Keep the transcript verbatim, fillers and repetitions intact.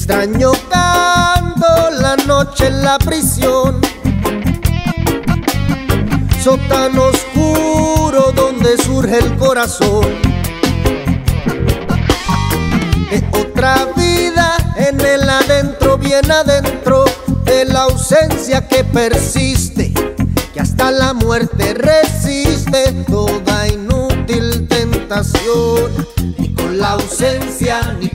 extrañando la noche en la prisión, sótano oscuro donde surge el corazón de otra vida en el adentro, bien adentro de la ausencia que persiste, que hasta la muerte resiste toda inútil tentación, y con la ausencia ni